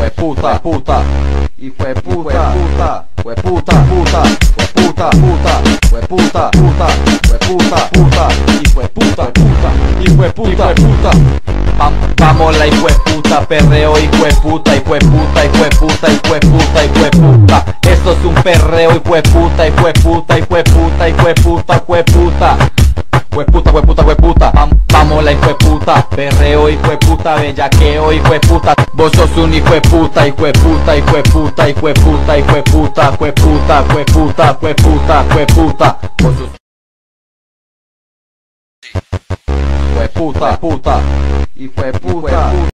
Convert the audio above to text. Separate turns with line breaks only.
hueputa, puta, hijo de puta, puta, hueputa, puta, hueputa, puta, hueputa, puta, hueputa, puta, hijo de puta, puta, hijo de puta, puta. Vamos la hijo de puta, perreo, hijo de puta, hijo de puta, hijo de puta, hijo de puta, hijo de puta. Esto es un perreo, hijo de puta, hijo de puta, hijo de puta, hijo de puta, hijo de puta. Hueputa, hueputa, hueputa, vamos la hijo de puta, perreo, hijo de puta, bellaqueo, hijo de puta. Vos sos un hijo de puta, hijo de puta, hijo de puta, hijo de puta, hijo de puta, hijo de puta, hijo de puta, hijo de puta, hijo de puta. Vos sos hijo de puta, puta, hijo de puta.